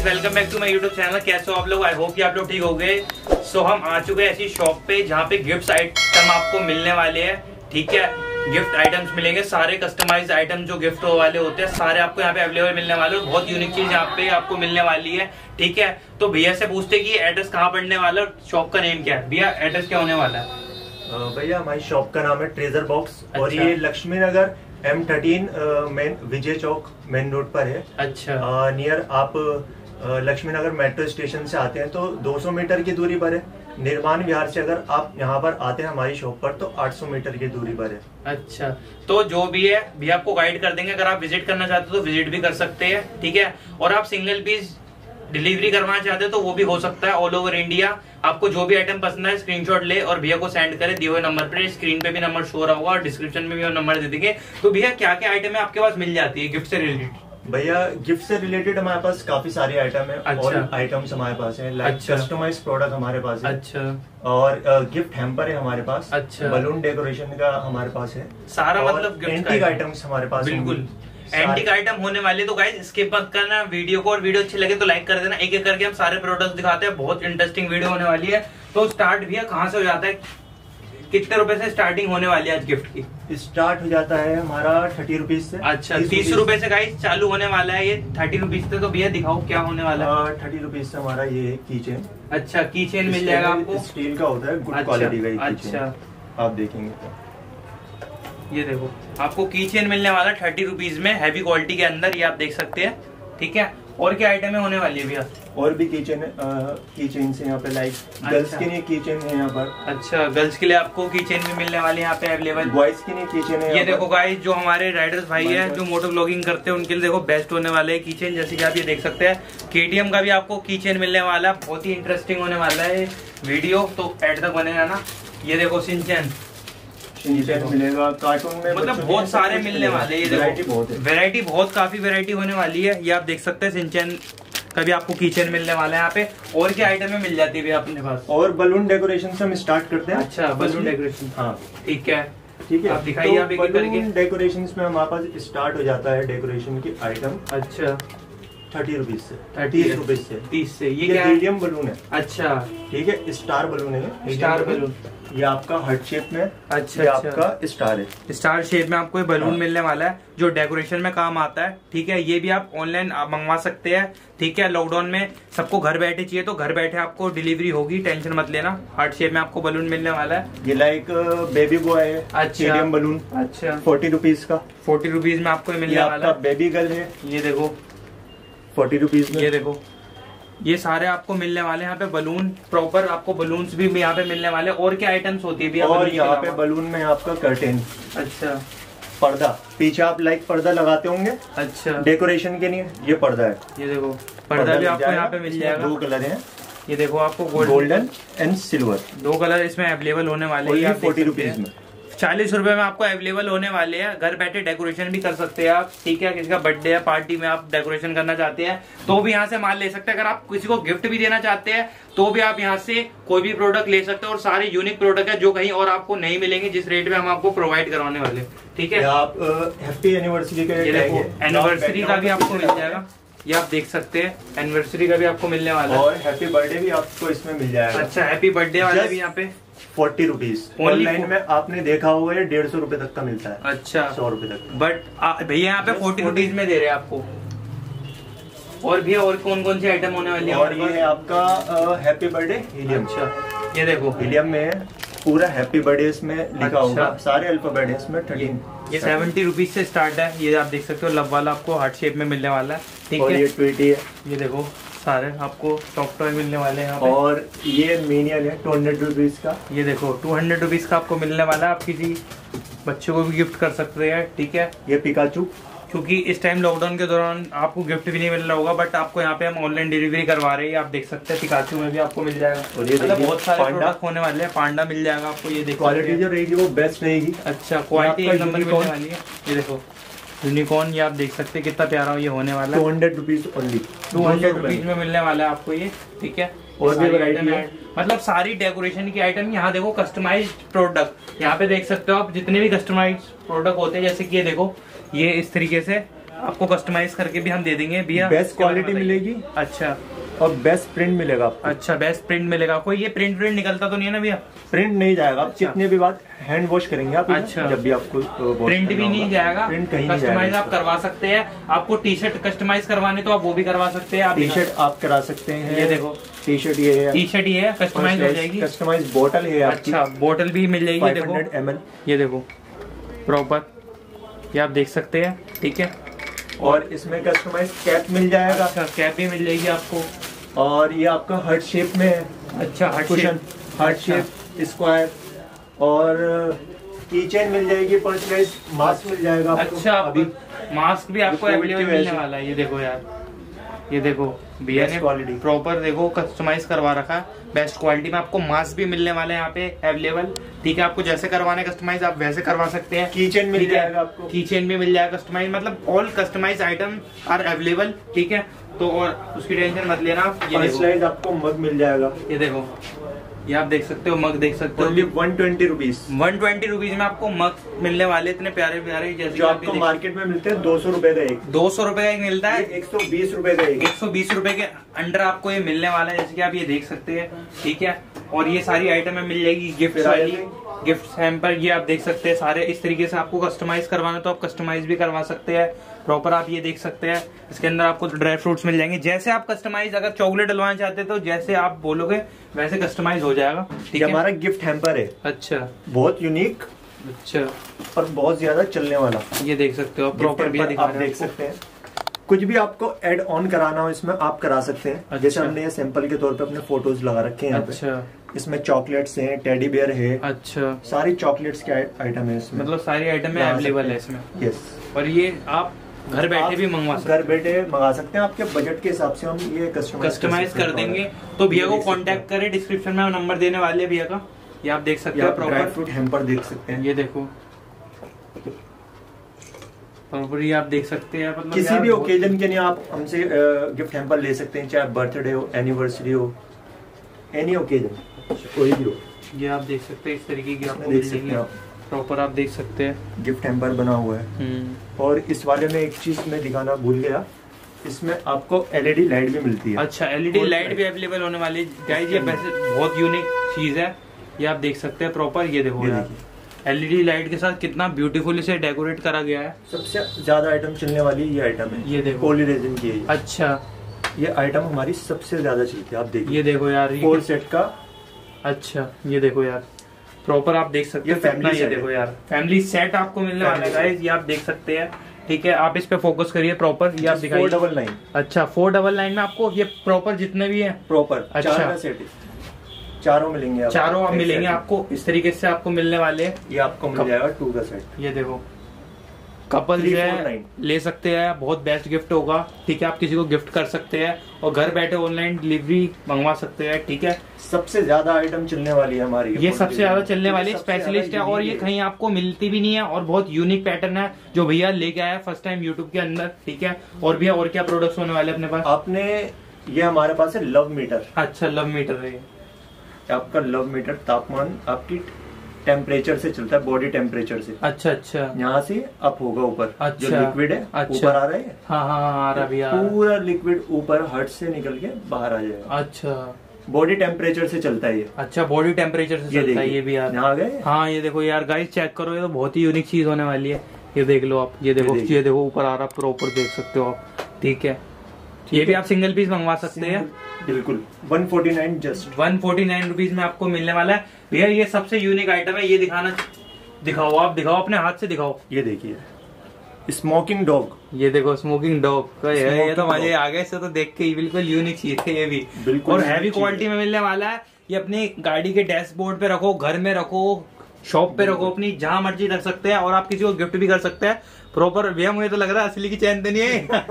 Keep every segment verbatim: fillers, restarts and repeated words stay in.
Welcome back to my YouTube channel. कैसे हो आप लोग? आई होप कि आप लोग ठीक हो गए। सो हम आ चुके हैं ऐसी शॉप पे जहाँ पे गिफ्ट आइटम आपको मिलने वाले हैं। ठीक है, गिफ्ट आइटम्स मिलेंगे, सारे कस्टमाइज्ड आइटम जो गिफ्ट वाले होते हैं सारे आपको यहाँ पे अवेलेबल मिलने वाले हैं। बहुत यूनिक चीज यहाँ पे आपको मिलने वाली है। ठीक है, तो भैया से पूछते कि एड्रेस कहाँ पड़ने वाला है, शॉप का नेम क्या है। भैया एड्रेस क्या होने वाला है? भैया हमारी शॉप का नाम है ट्रेजर बॉक्स। अच्छा। और ये Laxmi Nagar M thirteen main Vijay Chowk main road पर है। अच्छा। नियर आप लक्ष्मी नगर मेट्रो स्टेशन से आते हैं तो दो सौ मीटर की दूरी पर है। निर्माण विहार से अगर आप यहाँ पर आते हैं हमारी शॉप पर तो आठ सौ मीटर की दूरी पर है। अच्छा, तो जो भी है भी आपको गाइड कर देंगे। अगर आप विजिट करना चाहते हो तो विजिट भी कर सकते हैं। ठीक है, और आप सिंगल पीस डिलीवरी करवाना चाहते हो तो वो भी हो सकता है। ऑल ओवर इंडिया आपको जो भी आइटम पसंद है स्क्रीनशॉट ले और भैया को सेंड करें दिए हुए नंबर पे। स्क्रीन पे भी नंबर शो रहा होगा और डिस्क्रिप्शन में भी वो नंबर दे देंगे। तो भैया क्या क्या आइटम है आपके पास मिल जाती है गिफ्ट से रिलेटेड? भैया गिफ्ट से रिलेटेड हमारे पास काफी सारे आइटम है। अच्छा। और आइटम्स हमारे पास है, लाइक कस्टमाइज्ड प्रोडक्ट हमारे पास है। अच्छा। और गिफ्ट हैम्पर है हमारे पास। अच्छा। बलून डेकोरेशन का हमारे पास है सारा, मतलब एंटीक आइटम्स हमारे पास। बिल्कुल एंटीक आइटम होने वाले। तो गाइस स्किप मत करना वीडियो को, और वीडियो अच्छी लगे तो लाइक कर देना। एक एक करके हम सारे प्रोडक्ट्स दिखाते हैं, बहुत इंटरेस्टिंग वीडियो होने वाली है। तो स्टार्ट भैया कहाँ से हो जाता है, कितने रुपए से स्टार्टिंग होने वाली है आज गिफ्ट की? स्टार्ट हो जाता है हमारा थर्टी रुपीज से। अच्छा, तीस रुपए से गाइस चालू होने वाला है ये थर्टी रुपीज से। तो भैया दिखाओ क्या होने वाला है। थर्टी रुपीज से हमारा ये की चेन। अच्छा, की चेन मिल जाएगा आपको, स्टील का होता है, गुड क्वालिटी का। अच्छा, आप देखेंगे तो ये देखो आपको की चेन मिलने वाला थर्टी रुपीज में, हैवी क्वालिटी के अंदर, ये आप देख सकते हैं। ठीक है, और क्या आइटम है होने वाली है भैया? और भी की चेन की चेन से यहाँ पे लाइक गर्ल्स के लिए की चेन है यहाँ पर। अच्छा, गर्ल्स के लिए आपको की चेन भी मिलने वाली है यहाँ पे अवेलेबल। बॉयज के लिए की चेन है। ये देखो गाइस, जो हमारे राइडर्स भाई है जो मोटो ब्लॉगिंग करते हैं उनके लिए देखो बेस्ट होने वाले है की चेन। जैसे कि आप ये देख सकते हैं केटीएम का भी आपको की चेन मिलने वाला है। बहुत ही इंटरेस्टिंग होने वाला है वीडियो, तो एड तक बनेगा ना। ये देखो सिंचन मिलेगा कार्टून में, मतलब बहुत सारे मिलने वाले हैं। ये वैरायटी बहुत है, वैरायटी बहुत काफी वैरायटी होने वाली है। ये आप देख सकते हैं सिंचन का भी आपको किचन मिलने वाला है यहाँ पे। और क्या आइटम में मिल जाती है अपने पास? और बलून डेकोरेशन से हम स्टार्ट करते हैं। अच्छा, बलून डेकोरेशन, हाँ ठीक है। ठीक है, आप दिखाइए। तो आप बलून डेकोरेशन में हमारे पास स्टार्ट हो जाता है डेकोरेशन की आइटम। अच्छा, थर्टी रुपीज से, तीस रुपीज से, तीस से। ये क्या मीडियम बलून है। अच्छा, ठीक है, स्टार बलून है। स्टार बलून ये आपका हार्ट शेप में। अच्छा, ये अच्छा। आपका स्टार है, स्टार शेप में आपको ये बलून हाँ। मिलने वाला है जो डेकोरेशन में काम आता है। ठीक है, ये भी आप ऑनलाइन मंगवा सकते हैं। ठीक है, लॉकडाउन में सबको घर बैठे चाहिए तो घर बैठे आपको डिलीवरी होगी, टेंशन मत लेना। हार्ट शेप में आपको बलून मिलने वाला है। ये लाइक बेबी बॉय है। अच्छा, मीडियम बलून। अच्छा, फोर्टी रुपीज का, फोर्टी रुपीज में आपको मिलने वाला है। बेबी गर्ल है, ये देखो फोर्टी रुपीज में। ये देखो ये सारे आपको मिलने वाले हैं यहाँ पे बलून प्रॉपर। आपको बलून्स भी यहाँ पे मिलने वाले। और क्या आइटम्स होती है? और यहाँ पे बलून में आपका कर्टेन। अच्छा, पर्दा, पीछे आप लाइक पर्दा लगाते होंगे। अच्छा, डेकोरेशन के लिए ये पर्दा है। ये देखो पर्दा भी आपको यहाँ पे मिल जाएगा। दो कलर हैं, ये देखो आपको गोल्डन एंड सिल्वर, दो कलर इसमें अवेलेबल होने वाले हैं। फोर्टी रुपीज में, चालीस रुपए में आपको अवेलेबल होने वाले हैं। घर बैठे डेकोरेशन भी कर सकते हैं आप। ठीक है, किसी का बर्थडे है, पार्टी में आप डेकोरेशन करना चाहते हैं तो भी यहाँ से माल ले सकते हैं। अगर आप किसी को गिफ्ट भी देना चाहते हैं तो भी आप यहाँ से कोई भी प्रोडक्ट ले सकते हैं। और सारे यूनिक प्रोडक्ट है जो कहीं और आपको नहीं मिलेंगे, जिस रेट में हम आपको प्रोवाइड करवाने वाले। ठीक है, आप हैप्पी एनिवर्सरी का एनिवर्सरी का भी आपको मिल जाएगा। ये आप देख सकते हैं एनिवर्सरी का भी आपको मिलने वाला है। और हैप्पी बर्थडे भी आपको इसमें मिल जाएगा। अच्छा, हैप्पी बर्थडे वाला भी यहाँ पे फोर्टी रुपीज। ऑनलाइन में आपने देखा होगा ये डेढ़ सौ रूपये तक का मिलता है। अच्छा, सौ रूपये तक, बट भैया यहाँ पे फोर्टी रुपीज में दे रहे हैं आपको। और भैया और कौन कौन सी आइटम होने वाली है? और ये है आपका हैप्पी बर्थडे हीलियम। अच्छा, ये देखो हीलियम में पूरा हैप्पी बर्थडे इसमें लिखा होगा, सारे अल्फाबेट इसमें। थर्टीन, ये सेवेंटी रुपीज से स्टार्ट है। ये आप देख सकते हो लब वाला आपको हार्ट शेप में मिलने वाला है। ठीक है, ये ट्वेंटी है। ये देखो सारे आपको सॉफ्ट टॉय मिलने वाले हैं। और ये मिनियन है टू हंड्रेड रुपीज का। ये देखो टू हंड्रेड रुपीज का आपको मिलने वाला है। आप किसी बच्चों को भी गिफ्ट कर सकते हैं। ठीक है, ये पिकाचू, क्योंकि इस टाइम लॉकडाउन के दौरान आपको गिफ्ट भी नहीं मिल रहा होगा, बट आपको यहाँ पे हम ऑनलाइन डिलीवरी करवा रहे हैं। आप देख सकते हैं पिकाचू में भी आपको मिल जाएगा। और ये मतलब बहुत सारे प्रोडक्ट होने वाले हैं। पांडा मिल जाएगा आपको। ये देखो क्वालिटी जो रहेगी वो बेस्ट रहेगी। अच्छा, क्वालिटी एक नंबर मिलने वाली है। ये देखो यूनिकॉर्न, ये आप देख सकते हैं कितना प्यारा ये होने वाला है। Two hundred rupees only, two hundred rupees में मिलने वाला है आपको ये। ठीक है, और भी वैरायटी है, मतलब सारी डेकोरेशन की आइटम। यहाँ देखो कस्टमाइज्ड प्रोडक्ट, यहाँ पे देख सकते हो आप जितने भी कस्टमाइज्ड प्रोडक्ट होते हैं। जैसे कि ये देखो ये इस तरीके से आपको कस्टमाइज करके भी हम दे देंगे भैया। बेस्ट क्वालिटी मिलेगी। अच्छा, और बेस्ट प्रिंट मिलेगा आपको। अच्छा, बेस्ट प्रिंट मिलेगा। कोई ये प्रिंट प्रिंट निकलता तो नहीं है ना भैया? प्रिंट नहीं जाएगा। अच्छा। कितने भी बार हैंड वॉश करेंगे आप। अच्छा। जब भी आपको प्रिंट भी नहीं जाएगा, प्रिंट कहीं कस्टमाइज आप करवा सकते हैं। आपको टी शर्ट कस्टमाइज करवाने तो आप वो भी करवा सकते हैं। टी शर्ट आप करा सकते हैं। ये देखो टी शर्ट, ये है टी शर्ट, ये है कस्टमाइज हो जाएगी। कस्टमाइज बोतल है। अच्छा, बोतल भी मिल जाएगी। Five hundred M L. ये देखो प्रॉपर, ये आप देख सकते हैं। ठीक है, और इसमें कस्टमाइज कैप मिल जाएगा। अच्छा, कैप भी मिल जाएगी आपको। और ये आपका हार्ट शेप में है। अच्छा, heart cushion, heart shape, square. और की चेन मिल जाएगी, पर्सनलाइज मास्क मिल जाएगा आपको। अच्छा, अभी मास्क भी आपको अवेलेबल मिलने वाला है। ये देखो यार, ये देखो भैया ने क्वालिटी प्रॉपर देखो कस्टमाइज करवा रखा है। बेस्ट क्वालिटी में आपको मास्क भी मिलने वाले हैं यहाँ पे अवेलेबल। ठीक है, आपको जैसे करवाने कस्टमाइज आप वैसे करवा सकते हैं। की चेन मिल जाएगा आपको। की चेन भी मिल जाएगा कस्टमाइज, मतलब all customize item are available. ठीक है, तो और उसकी टेंशन मत लेना आप। ये देखो आपको मग मिल जाएगा। ये देखो, ये आप देख सकते हो मग, देख सकते हो। One twenty rupees one twenty rupees में आपको मग मिलने वाले, इतने प्यारे प्यारे। जैसे जो आपको मार्केट में मिलते हैं दो सौ रूपये का एक। दो सौ रूपये का एक मिलता है। एक सौ बीस रूपये का एक। एक सौ बीस रूपये के अंडर आपको ये मिलने वाला है, जैसे कि आप ये देख सकते हैं। ठीक है, और ये सारी आइटम मिल जाएगी गिफ्ट वाली, गिफ्ट हैम्पर। ये आप देख सकते हैं सारे इस तरीके से। आपको कस्टमाइज करवाना तो आप कस्टमाइज भी करवा सकते हैं प्रॉपर। आप ये देख सकते हैं, इसके अंदर आपको ड्राई फ्रूट्स मिल जाएंगे। जैसे आप कस्टमाइज, अगर चॉकलेट डलवाना चाहते हैं तो जैसे आप बोलोगे वैसे कस्टमाइज हो जाएगा। ठीक है, हमारा गिफ्ट हैम्पर है। अच्छा, बहुत यूनिक। अच्छा, और बहुत ज्यादा चलने वाला। ये देख सकते हो प्रॉपर भी आप देख सकते हैं। कुछ भी आपको ऐड ऑन कराना हो इसमें आप करा सकते हैं। अच्छा। जैसे हमने ये सैंपल के तौर पे अपने फोटोज लगा रखे हैं। अच्छा। इसमें चॉकलेट्स हैं, टेडी बियर है। अच्छा, सारी चॉकलेट्स के आइटम है इसमें, मतलब सारी आइटम अवेलेबल है इसमें। यस। और ये आप घर बैठे भी मंगवा सकते हैं। घर बैठे मंगा सकते हैं। आपके बजट के हिसाब से हम ये कस्टमाइज कर देंगे। तो भैया को कांटेक्ट करें, डिस्क्रिप्शन में नंबर देने वाले हैं भैया का। ये आप देख सकते हैं ड्राई फ्रूट हैम्पर देख सकते हैं। ये देखो प्रॉपर, ये आप देख सकते हैं। मतलब किसी भी ओकेजन के लिए आप हमसे गिफ्ट हैम्पर ले सकते हैं, चाहे बर्थडे हो, एनिवर्सरी हो, एनी ओकेजन, कोई भी हो। ये आप देख सकते हैं इस तरीके की आपको देख सकते हैं प्रॉपर। आप देख सकते हैं गिफ्ट हैम्पर बना हुआ है। और इस वाले में एक चीज मैं दिखाना भूल गया, इसमें आपको एलईडी लाइट भी मिलती है। अच्छा, एलईडी लाइट भी अवेलेबल होने वाली है गाइस। ये वैसे बहुत यूनिक चीज है, ये आप देख सकते हैं प्रॉपर। ये देखो एलईडी लाइट के साथ कितना ब्यूटीफुल इसे डेकोरेट करा गया है। सबसे ज्यादा आइटम चलने वाली ये आइटम है। ये देखो पॉली रेजिन की है। अच्छा, ये आइटम हमारी सबसे ज्यादा चलती है। आप देखिए, ये देखो यार, फोर सेट का। अच्छा, ये देखो यार प्रॉपर आप देख सकते हैं। फैमिली, ये देखो यार फैमिली सेट आपको मिलने वाला है गाइस। ये आप देख सकते हैं। ठीक है, आप इस पे फोकस करिए प्रॉपर। ये आप दिखाइए। Four double nine. अच्छा, फोर डबल नाइन में आपको ये प्रॉपर जितने भी है प्रॉपर। अच्छा, सेट चारों मिलेंगे आप। चारों आप मिलेंगे आपको इस तरीके से आपको मिलने वाले हैं। ये आपको मिल जाएगा टू का सेट। ये देखो कपल जो है ले सकते हैं, बहुत बेस्ट गिफ्ट होगा। ठीक है, आप किसी को गिफ्ट कर सकते हैं और घर बैठे ऑनलाइन डिलीवरी मंगवा सकते हैं। ठीक है, सबसे ज्यादा आइटम चलने वाली है हमारी, ये सबसे ज्यादा चलने वाली स्पेशलिस्ट है। और ये कहीं आपको मिलती भी नहीं है, और बहुत यूनिक पैटर्न है जो भैया लेके आया फर्स्ट टाइम यूट्यूब के अंदर। ठीक है, और भैया और क्या प्रोडक्ट्स होने वाले अपने पास? आपने ये हमारे पास है लव मीटर। अच्छा, लव मीटर है। आपका लव मीटर तापमान आपकी टेम्परेचर से चलता है, बॉडी टेम्परेचर से। अच्छा अच्छा, यहाँ से अप होगा ऊपर। अच्छा, जो लिक्विड है अच्छा, ऊपर आ रहा है। हाँ हाँ आ रहा भी, पूरा लिक्विड ऊपर हर्ट से निकल के बाहर आ जाएगा। अच्छा, बॉडी टेम्परेचर से चलता है ये। अच्छा, बॉडी टेम्परेचर से चलता है ये भी यार। यहाँ गए। हाँ, ये देखो यार गाइस, चेक करो, ये तो बहुत ही यूनिक चीज होने वाली है। ये देख लो आप, ये देखो, ये देखो ऊपर आ रहा प्रॉपर, देख सकते हो आप। ठीक है, ये भी आप सिंगल पीस मंगवा सकते हैं। बिल्कुल, one forty nine just one forty nine rupees में आपको मिलने वाला है भैया। ये सबसे यूनिक आइटम है। ये दिखाना, दिखाओ आप, दिखाओ अपने हाथ से दिखाओ। ये देखिए स्मोकिंग डॉग। ये देखो स्मोकिंग डॉग का है। ये तो मजे आ गए इससे तो देख के ही, बिल्कुल यूनिक चीज है ये भी। बिल्कुल, और हैवी क्वालिटी में मिलने वाला है। ये अपनी गाड़ी के डैशबोर्ड पे रखो, घर में रखो, शॉप पे रखो, अपनी जहां मर्जी रख सकते हैं। और आप किसी को गिफ्ट भी कर सकते हैं प्रॉपर। भैया मुझे तो लग रहा है असली की चैन तो नहीं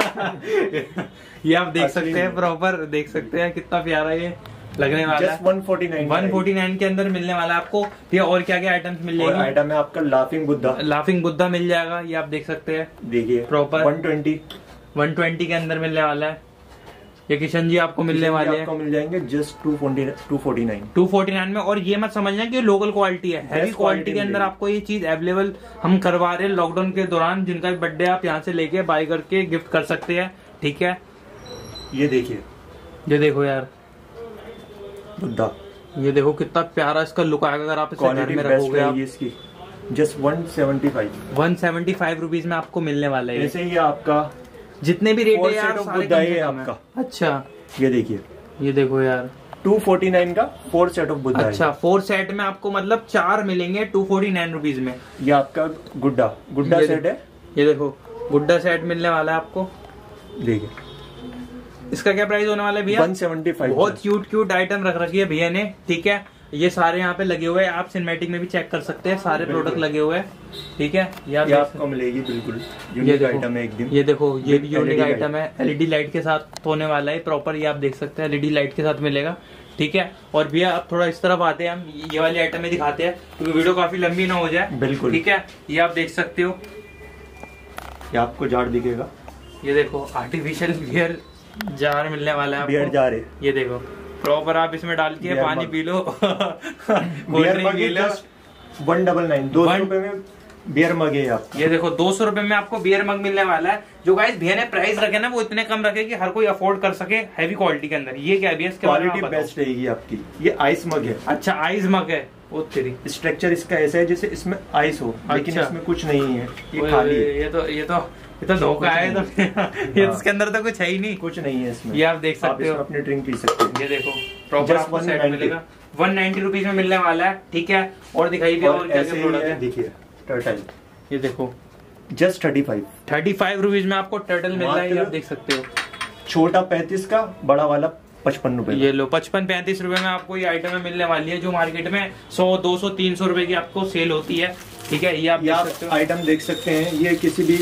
है। ये आप देख सकते हैं प्रॉपर, देख सकते हैं कितना प्यारा ये लगने वाला है। One forty nine one forty nine के अंदर मिलने वाला है आपको। ये और क्या क्या आइटम्स मिल जाएंगे? आइटम है आपका लाफिंग बुद्धा। लाफिंग बुद्धा मिल जाएगा, ये आप देख सकते हैं। देखिए proper one twenty one twenty के अंदर मिलने वाला है। ये किशन जी आपको मिलने वाले हैं, आपको मिल जाएंगे just two forty nine two forty nine में। और ये मत समझना कि लोकल क्वालिटी है, हैवी क्वालिटी के अंदर आपको ये चीज अवेलेबल हम करवा रहे हैं लॉकडाउन के दौरान। जिनका भी बर्थडे आप यहाँ से लेके बाय करके गिफ्ट कर सकते हैं, ठीक है। ये देखिए, ये देखो यार बुद्धा, ये देखो कितना प्यारा इसका लुक आएगा अगर आप इसे घर में रखोगे। आप इसकी just one seventy five one seventy five rupees में आपको मिलने वाला है। ऐसे ही आपका जितने भी रेट है यार बुद्धा है आपका। अच्छा ये देखिए, ये देखो यार टू फोर्टी नाइन का फोर सेट ऑफ बुद्धा। अच्छा, फोर सेट में आपको मतलब चार मिलेंगे टू फोर्टी नाइन रुपीज में। ये आपका गुड्डा गुड्डा सेट है। ये देखो गुड्डा सेट मिलने वाला है आपको। देखिए इसका क्या प्राइस होने वाला है भैया? One seventy five. बहुत क्यूट क्यूट आइटम रख रखी है भैया ने, ठीक है। ये सारे यहाँ पे लगे हुए हैं, आप सिनेमैटिक में भी चेक कर सकते हैं, सारे प्रोडक्ट लगे हुए हैं, ठीक है। ये आपको मिलेगी बिल्कुल यूनिक आइटम है एकदम। ये देखो ये भी यूनिक आइटम है, एलईडी लाइट के साथ होने वाला है प्रॉपर। ये आप देख सकते हैं एलईडी लाइट के साथ मिलेगा, ठीक है। और भैया अब थोड़ा इस तरफ आते हैं, हम ये वाली आइटम में दिखाते हैं क्योंकि वीडियो काफी लंबी ना हो जाए, बिल्कुल, ठीक है। ये आप देख सकते हो, ये आपको जार दिखेगा। ये देखो आर्टिफिशियल बियर जार मिलने वाला है आपको। बियर जार है, ये देखो प्रॉपर आप इसमें डाल के पानी पी लो, कोल्ड ड्रिंक पी लो। वन डबल नाइन दो सौ रुपए में बियर मग है आपको। ये देखो दो सौ रुपए में आपको बियर मग मिलने वाला है। जो गाइस भैया ने प्राइस रखे ना वो इतने कम रखे कि हर कोई अफोर्ड कर सके, हैवी क्वालिटी के अंदर। ये क्या है? क्वालिटी बेस्ट रहेगी आपकी। ये आइस मग है। अच्छा, आइस मग है। वो तेरी स्ट्रक्चर इसका ऐसा है जैसे इसमें आइस हो, लेकिन इसमें कुछ नहीं है, ये खाली है। ये तो ये तो ये तो धोखा है। तो ये तो इसके अंदर तो कुछ है ही नहीं, कुछ नहीं है इसमें। ये आप देख सकते हो, अपनी ड्रिंक पी सकते हो। ये देखो प्रॉपर आपको सेट मिलेगा, वन नाइन्टी रुपीज में मिलने वाला है, ठीक है। और दिखाई भी और क्या क्या प्रोडक्ट है। देखिए टर्टल, ये देखो just thirty five thirty five rupees में आपको टर्टल मिल रहा है, ये आप देख सकते हो। छोटा पैंतीस का, बड़ा वाला पचपन रुपए। ये लो पचपन पैंतीस रुपए में आपको ये आइटम मिलने वाली है, जो मार्केट में सौ दो सौ तीन सौ रुपए की आपको सेल होती है, ठीक है। ये आप देख सकते हो, आइटम देख सकते हैं। ये किसी भी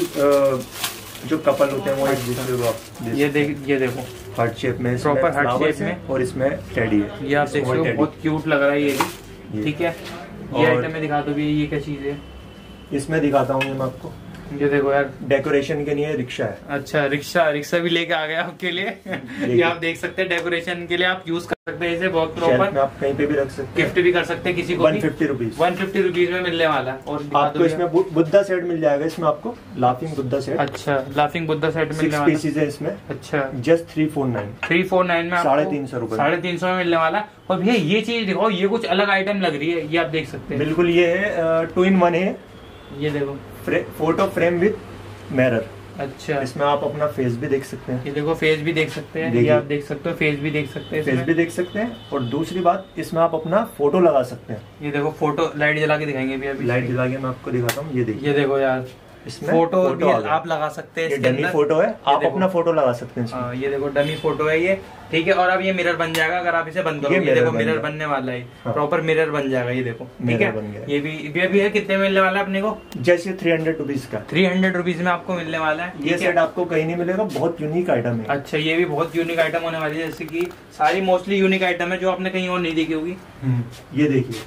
जो कपल होते हैं वो एक दूसरे को, ये देख ये देखो हार्ट शेप में, प्रॉपर हार्ट शेप में, और इसमें टेडी है। ये आप देख सकते हो, बहुत क्यूट लग रहा है ये भी, ठीक है। ये आइटम में दिखा दो भी, ये क्या चीज है? इसमें दिखाता हूँ मैं आपको। ये देखो यार, डेकोरेशन के लिए रिक्शा है। अच्छा, रिक्शा रिक्शा भी लेके आ गया आपके लिए। ये आप देख सकते हैं, डेकोरेशन के लिए आप यूज कर सकते हैं इसे, बहुत प्रॉपर। आप कहीं पे भी रख सकते हैं, गिफ्ट भी कर सकते हैं किसी को। One fifty rupees one fifty rupees में मिलने वाला है। और आपको इसमें बुद्धा सेट मिल जाएगा। इसमें आपको लाफिंग बुद्धा सेट। अच्छा, लाफिंग बुद्धा सेट मिलने वाला पीसेज है इसमें। अच्छा, just three four nine three four nine में साढ़े तीन सौ रुपए साढ़े तीन सौ में मिलने वाला। और भैया ये चीज दिखाओ, ये कुछ अलग आइटम लग रही है, ये आप देख सकते हैं। बिल्कुल, ये है टू इन वन है। ये देखो फोटो फ्रेम विद मिरर। अच्छा, इसमें आप अपना फेस भी देख सकते हैं। ये देखो फेस भी देख सकते हैं, ये आप देख सकते हो, फेस भी देख सकते हैं, फेस भी देख सकते हैं। और दूसरी बात, इसमें आप अपना फोटो लगा सकते हैं। ये देखो फोटो लाइट जला के दिखाएंगे भी, अभी लाइट जला के मैं आपको दिखाता हूँ। ये देखिए, ये देखो यार, इसमें फोटो, फोटो भी आप लगा सकते हैं। ये डमी फोटो है, आप अपना फोटो लगा सकते हैं। हाँ, ये देखो डमी फोटो है ये, ठीक है। और अब ये मिरर बन जाएगा अगर आप इसे बंद करोगे। ये देखो मिरर बनने वाला है, प्रॉपर मिरर बन जाएगा। ये देखो, ठीक है। ये भी अभी है, कितने मिलने वाला है अपने को? जैसे थ्री हंड्रेड रुपीज का, थ्री हंड्रेड रुपीज में आपको मिलने वाला है। ये सेट आपको कहीं नहीं मिलेगा, बहुत यूनिक आइटम है। अच्छा, ये भी बहुत यूनिक आइटम होने वाली है, जैसे कि सारी मोस्टली यूनिक आइटम है जो आपने कहीं और नहीं देखी होगी। ये देखिए,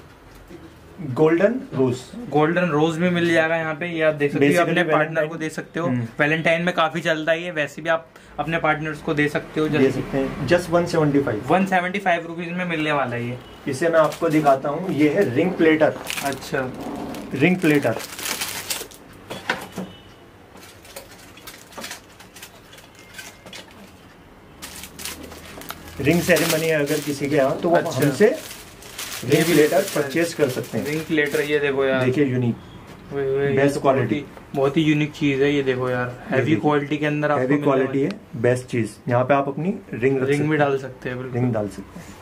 गोल्डन रोज, गोल्डन रोज भी मिल जाएगा यहाँ पे। ये आप देख सकते हो, अपने पार्टनर को दे सकते हो। वैलेंटाइन में काफी चलता है ये, वैसे भी आप अपने पार्टनर्स को दे सकते हो। दे सकते हैं। Just one seventy five one seventy five rupees में मिलने वाला है ये। इसे मैं आपको दिखाता हूँ। ये है रिंग प्लेटर। अच्छा, रिंग प्लेटर, रिंग सेरेमनी है अगर किसी के यहाँ, तो वो अच्छा। हमसे रिंग प्लेटर परचेज कर सकते हैं। रिंग प्लेटर, ये देखो यार, देखिए यूनिक, बेस्ट क्वालिटी, बहुत ही यूनिक चीज है। ये देखो यार, हैवी क्वालिटी के अंदर आपको हैवी क्वालिटी है, बेस्ट चीज। यहाँ पे आप अपनी रिंग रिंग भी डाल सकते हैं, रिंग डाल सकते हैं।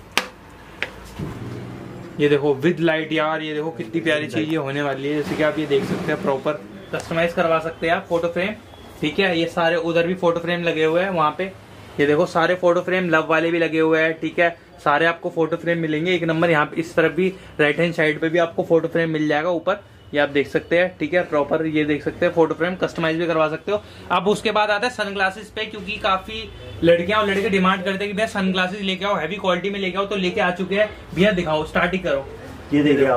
ये देखो विद लाइट यार, ये देखो कितनी प्यारी चीज ये होने वाली है। जैसे कि आप ये देख सकते हैं, प्रॉपर कस्टमाइज करवा सकते हैं आप फोटो फ्रेम, ठीक है। ये सारे उधर भी फोटो फ्रेम लगे हुए हैं वहाँ पे। ये देखो सारे फोटो फ्रेम लव वाले भी लगे हुए हैं, ठीक है। सारे आपको फोटो फ्रेम मिलेंगे एक नंबर। यहाँ पे इस तरफ भी राइट हैंड साइड पे भी आपको फोटो फ्रेम मिल जाएगा ऊपर, ये आप देख सकते हैं, ठीक है। प्रॉपर ये देख सकते हैं, फोटो फ्रेम कस्टमाइज भी करवा सकते हो। अब उसके बाद आता है सनग्लासेस पे, क्योंकि काफी लड़कियां और लड़के डिमांड करते हैं कि भैया सनग्लासेस लेके आओ, हैवी क्वालिटी में लेके आओ, तो लेके आ चुके हैं भैया। दिखाओ, स्टार्ट ही करो। ये देखिए आप,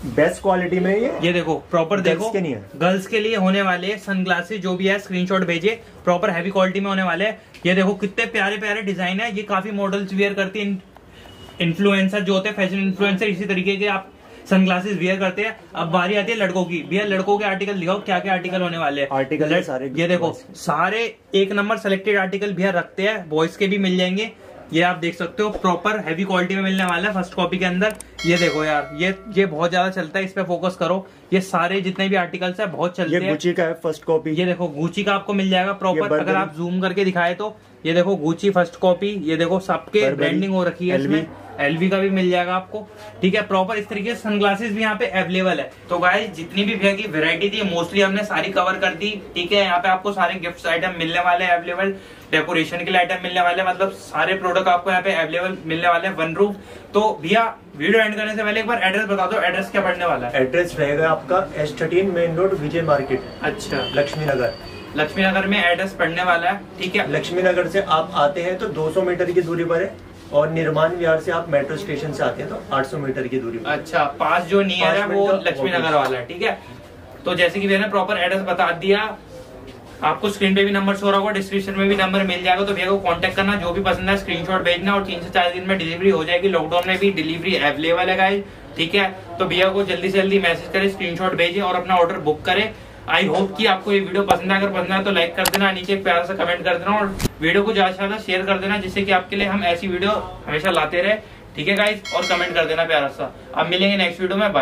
बेस्ट क्वालिटी में ये ये देखो प्रॉपर देखो के नहीं है, गर्ल्स के लिए होने वाले सनग्लासेस जो भी है स्क्रीनशॉट भेजिए, प्रॉपर हैवी क्वालिटी में होने वाले हैं। ये देखो कितने प्यारे प्यारे डिजाइन है, ये काफी मॉडल्स वेयर करती है, इन्फ्लुएंसर जो होते हैं फैशन इन्फ्लुएंसर इसी तरीके के आप सनग्लासेस वेयर करते हैं। अब बारी आती है लड़कों की, भैया लड़कों के आर्टिकल दिखाओ क्या क्या आर्टिकल होने वाले हैं। आर्टिकल सारे ये देखो सारे एक नंबर सेलेक्टेड आर्टिकल भैया रखते हैं, बॉयज के भी मिल जाएंगे। ये आप देख सकते हो प्रॉपर हैवी क्वालिटी में मिलने वाला है फर्स्ट कॉपी के अंदर। ये देखो यार ये ये बहुत ज्यादा चलता है, इस पे फोकस करो। ये सारे जितने भी आर्टिकल्स है बहुत चलते हैं। ये गुची का है फर्स्ट कॉपी, ये देखो गुची का आपको मिल जाएगा प्रॉपर। अगर आप जूम करके दिखाए तो ये देखो गुची फर्स्ट कॉपी, ये देखो सबके ब्रांडिंग हो रखी है इसमें, एलवी का भी मिल जाएगा आपको, ठीक है। प्रॉपर इस तरीके से सनग्लासेस भी यहाँ पे अवेलेबल है। तो गाइस जितनी भी भैया की वैरायटी थी मोस्टली हमने सारी कवर कर दी, ठीक है। यहाँ पे आपको सारे गिफ्ट आइटम मिलने वाले हैं अवेलेबल, डेकोरेशन के लिए आइटम मिलने वाले हैं, मतलब सारे प्रोडक्ट आपको यहाँ पे अवेलेबल मिलने वाले हैं वन रूफ। तो भैया वीडियो एंड करने से पहले एक बार एड्रेस बता दो, एड्रेस क्या पड़ने वाला है? एड्रेस रहेगा आपका S thirteen main road Vijay market, अच्छा लक्ष्मी नगर। लक्ष्मी नगर में एड्रेस पड़ने वाला है, ठीक है। लक्ष्मी नगर से आप आते हैं तो दो सौ मीटर की दूरी पर है, और निर्माण विहार से आप मेट्रो स्टेशन से आते हैं तो आठ सौ मीटर की दूरी पर। अच्छा पास जो नियर है वो लक्ष्मी नगर वाला है, ठीक है। तो जैसे कि मैंने प्रॉपर एड्रेस बता दिया, आपको स्क्रीन पे भी नंबर शो होगा, डिस्क्रिप्शन में भी नंबर मिल जाएगा। तो भैया को कांटेक्ट करना, जो भी पसंद है स्क्रीनशॉट भेजना, और तीन से चार दिन में डिलीवरी हो जाएगी। लॉकडाउन में भी डिलीवरी अवेलेबल है गाइस, ठीक है। तो भैया को जल्दी से जल्दी मैसेज करें, स्क्रीनशॉट भेजें और अपना ऑर्डर बुक करें। आई होप कि आपको ये वीडियो पसंद है, अगर पसंद है तो लाइक कर देना, नीचे प्यारा सा कमेंट कर देना, और वीडियो को ज्यादा से ज्यादा शेयर कर देना, जिससे कि आपके लिए हम ऐसी वीडियो हमेशा लाते रहे, ठीक है गाइस। और कमेंट कर देना प्यारा सा। अब मिलेंगे नेक्स्ट वीडियो में,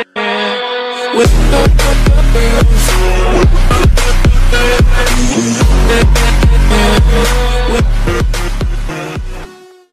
बाय।